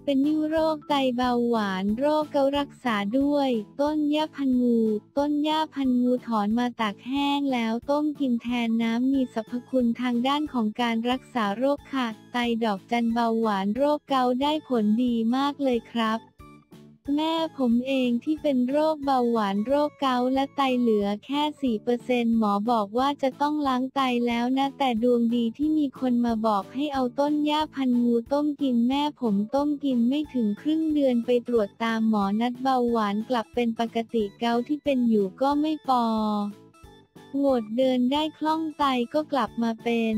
เป็นนิ่วโรคไตเบาหวานโรคเกาต์รักษาด้วยต้นหญ้าพันงูต้นหญ้าพันงูถอนมาตากแห้งแล้วต้มกินแทนน้ำมีสรรพคุณทางด้านของการรักษาโรคค่ะไตดอกจันเบาหวานโรคเกาต์ได้ผลดีมากเลยครับแม่ผมเองที่เป็นโรคเบาหวานโรคเกาต์และไตเหลือแค่ 4% หมอบอกว่าจะต้องล้างไตแล้วนะแต่ดวงดีที่มีคนมาบอกให้เอาต้นหญ้าพันงูต้มกินแม่ผมต้มกินไม่ถึงครึ่งเดือนไปตรวจตามหมอนัดเบาหวานกลับเป็นปกติเกาต์ที่เป็นอยู่ก็ไม่ปอโหวดเดินได้คล่องไตก็กลับมาเป็น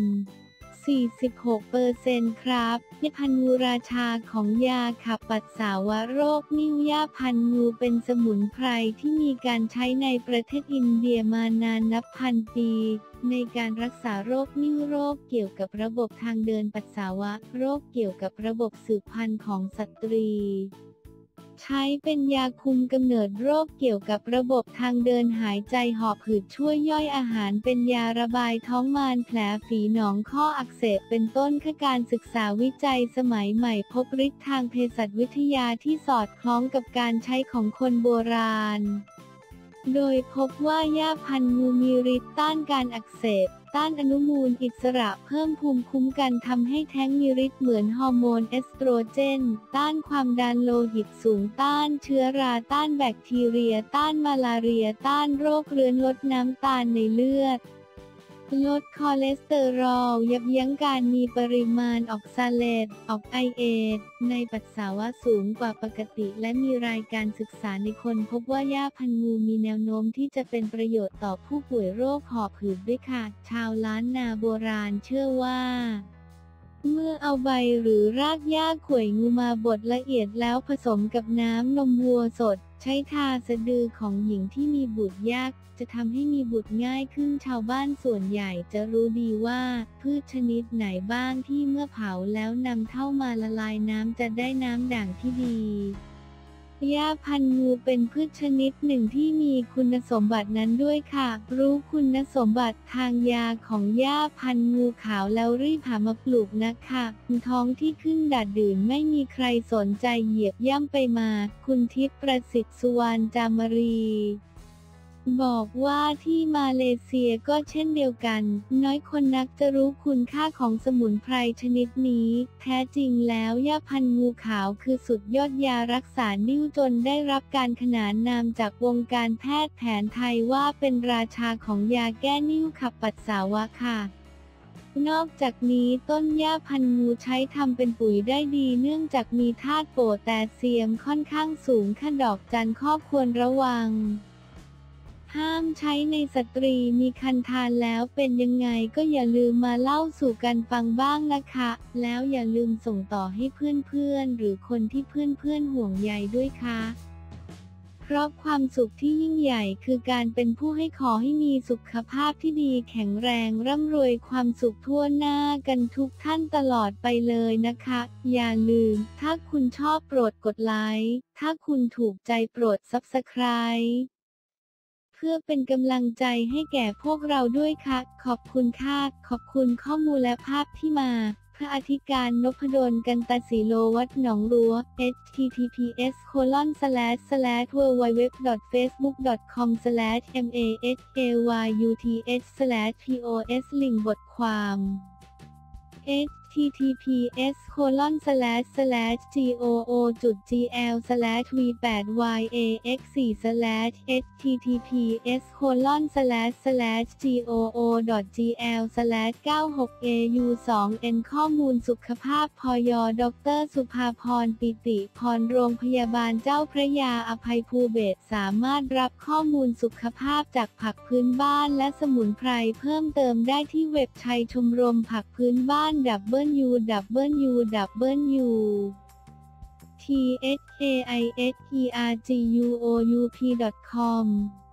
46%ครับยาพันงูราชาของยาขับปัสสาวะโรคนิ่วยาพันงูเป็นสมุนไพรที่มีการใช้ในประเทศอินเดียมานานนับพันปีในการรักษาโรคนิ่วโรคเกี่ยวกับระบบทางเดินปัสสาวะโรคเกี่ยวกับระบบสืบพันธุ์ของสตรีใช้เป็นยาคุมกำเนิดโรคเกี่ยวกับระบบทางเดินหายใจหอบหืดช่วยย่อยอาหารเป็นยาระบายท้องมารแผลฝีหนองข้ออักเสบเป็นต้นการศึกษาวิจัยสมัยใหม่พบฤทธิ์ทางเภสัชวิทยาที่สอดคล้องกับการใช้ของคนโบราณโดยพบว่าหญ้าพันงูมีฤทธิ์ต้านการอักเสบต้านอนุมูลอิสระเพิ่มภูมิคุ้มกันทำให้แท้งมีฤทธิ์เหมือนฮอร์โมนเอสโตรเจนต้านความดันโลหิตสูงต้านเชื้อราต้านแบคทีเรียต้านมาลาเรียต้านโรคเรื้อนลดน้ำตาลในเลือดลดคอเลสเตอรอลยับยั้งการมีปริมาณออกซาเลตไอเอทในปัสสาวะสูงกว่าปกติและมีรายการศึกษาในคนพบว่าหญ้าพันงูมีแนวโน้มที่จะเป็นประโยชน์ต่อผู้ป่วยโรคหอบหืดด้วยค่ะชาวล้านนาโบราณเชื่อว่าเมื่อเอาใบหรือรากหญ้าข่วยงูมาบดละเอียดแล้วผสมกับน้ำนมวัวสดใช้ทาสะดือของหญิงที่มีบุตรยากจะทำให้มีบุตรง่ายขึ้นชาวบ้านส่วนใหญ่จะรู้ดีว่าพืชชนิดไหนบ้างที่เมื่อเผาแล้วนำเข้ามาละลายน้ำจะได้น้ำด่างที่ดีหญ้าพันงูเป็นพืชชนิดหนึ่งที่มีคุณสมบัตินั้นด้วยค่ะรู้คุณสมบัติทางยาของหญ้าพันงูขาวแล้วรีบหามาปลูกนะคะท้องที่ขึ้นดัดดื่นไม่มีใครสนใจเหยียบย่ำไปมาคุณทิพย์ประสิทธิ์สุวรรณจามรีบอกว่าที่มาเลเซียก็เช่นเดียวกันน้อยคนนักจะรู้คุณค่าของสมุนไพรชนิดนี้แท้จริงแล้วหญ้าพันงูขาวคือสุดยอดยารักษานิ่วจนได้รับการขนานนามจากวงการแพทย์แผนไทยว่าเป็นราชาของยาแก้นิ่วขับปัสสาวะค่ะนอกจากนี้ต้นหญ้าพันงูใช้ทำเป็นปุ๋ยได้ดีเนื่องจากมีธาตุโพแทสเซียมค่อนข้างสูงค่ะดอกจันข้อควรระวังห้ามใช้ในสตรีมีครรภ์ทานแล้วเป็นยังไงก็อย่าลืมมาเล่าสู่กันฟังบ้างนะคะแล้วอย่าลืมส่งต่อให้เพื่อนๆหรือคนที่เพื่อนๆห่วงใยด้วยค่ะเพราะความสุขที่ยิ่งใหญ่คือการเป็นผู้ให้ขอให้มีสุขภาพที่ดีแข็งแรงร่ำรวยความสุขทั่วหน้ากันทุกท่านตลอดไปเลยนะคะอย่าลืมถ้าคุณชอบโปรดกดไลค์ถ้าคุณถูกใจโปรด Subscribeเพื่อเป็นกำลังใจให้แก่พวกเราด้วยค่ะขอบคุณค่ะขอบคุณข้อมูลและภาพที่มาพระอธิการนพดลกันตศิโลวัดหนองรั้ว https://www.facebook.com/mahayuth/pos ลิงก์บทความ https://goo.gl/TTPS://goo.gl/96au2n ข้อมูลสุขภาพพย.ดร.สุภาพรปิติพรโรงพยาบาลเจ้าพระยาอภัยภูเบศรสามารถรับข้อมูลสุขภาพจากผักพื้นบ้านและสมุนไพรเพิ่มเติมได้ที่เว็บไซต์ชมรมผักพื้นบ้าน www.thaisergoup.com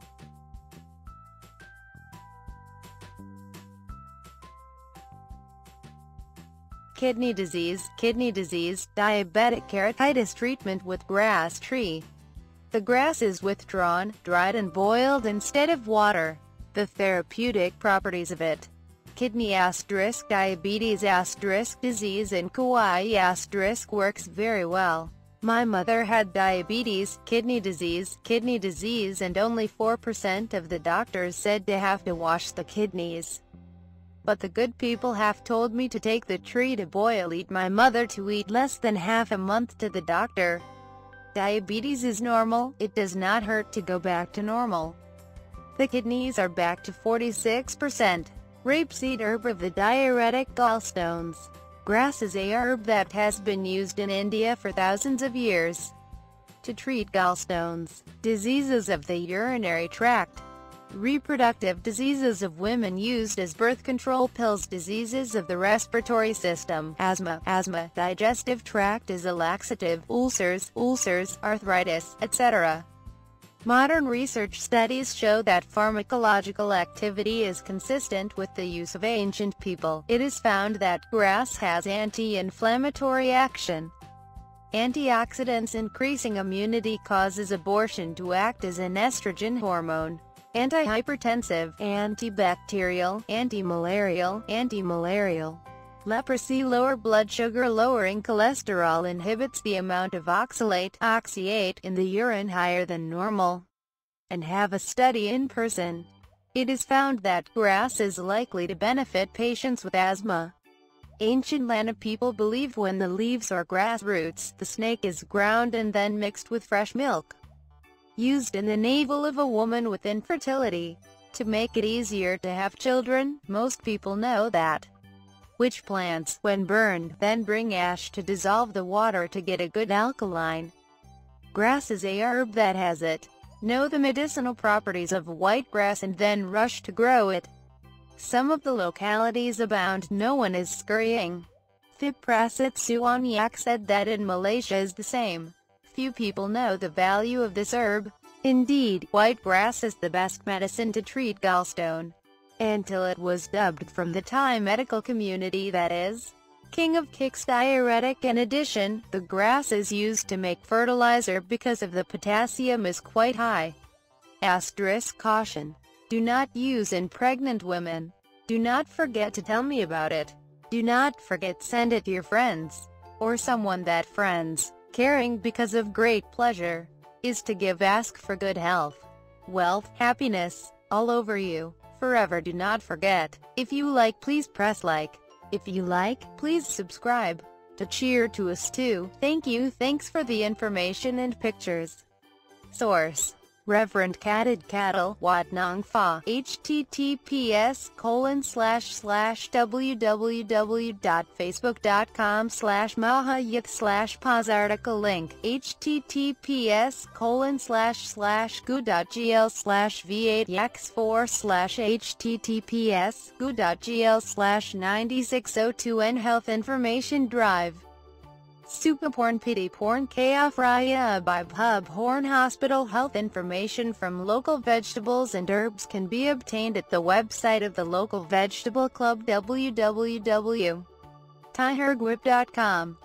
Kidney disease, diabetic keratitis treatment with grass tree. The grass is withdrawn, dried and boiled instead of water. The therapeutic properties of it. kidney * diabetes * disease in Kauai * works very well. My mother had diabetes, kidney disease, and only 4% of the doctors said to have to wash the kidneys. But the good people have told me to take the tree to boil, eat my mother to eat less than half a month to the doctor. Diabetes is normal, it does not hurt to go back to normal. The kidneys are back to 46%. Rapeseed herb of the diuretic gallstones. Grass is a herb that has been used in India for thousands of years to treat gallstones, diseases of the urinary tract, reproductive diseases of women used as birth control pills, diseases of the respiratory system, asthma, digestive tract as a laxative, ulcers, arthritis, etc. Modern research studies show that pharmacological activity is consistent with the use of ancient people. It is found that grass has anti-inflammatory action. Antioxidants, increasing immunity, causes abortion to act as an estrogen hormone. Antihypertensive, antibacterial, antimalarial. Leprosy, lower blood sugar, lowering cholesterol, inhibits the amount of oxalate in the urine higher than normal. And have a study in person. It is found that grass is likely to benefit patients with asthma. Ancient Lana people believed when the leaves or grass roots, the snake is ground and then mixed with fresh milk, used in the navel of a woman with infertility, to make it easier to have children. Most people know that. Witch plants, when burned, then bring ash to dissolve the water to get a good alkaline. Grass is a herb that has it. Know the medicinal properties of white grass and then rush to grow it. Some of the localities abound, no one is scurrying. Thiprasit Suwaniak said that in Malaysia is the same. Few people know the value of this herb. Indeed, white grass is the best medicine to treat gallstone. Until it was dubbed from the Thai medical community that is, king of kicks diuretic. In addition, the grass is used to make fertilizer because of the potassium is quite high. Caution. Do not use in pregnant women. Do not forget to tell me about it. Do not forget send it to your friends, or someone that friends, caring because of great pleasure, is to give. Ask for good health, wealth, happiness, all over you. Forever. Do not forget, if you like, please press like. If you like, please subscribe. To cheer to us too. Thank you. Thanks for the information and pictures. Source: Reverend Katted Cattle, Wat Nong Fa. https://www.facebook.com/mahayuth/pause article link. https://gu.gl/v8x4/https://gu.gl/9602 and Health Information Drive. Super porn, pity porn, Kafraya by Hub Horn Hospital. Health information from local vegetables and herbs can be obtained at the website of the local vegetable club, www.tigergwip.com.